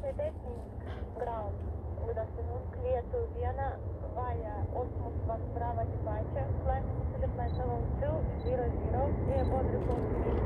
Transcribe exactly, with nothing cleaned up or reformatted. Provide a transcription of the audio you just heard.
Technique ground. Good afternoon. Clear to Vienna via Osmos one Brava departure. Climbing to the flight level two zero zero. Airport report.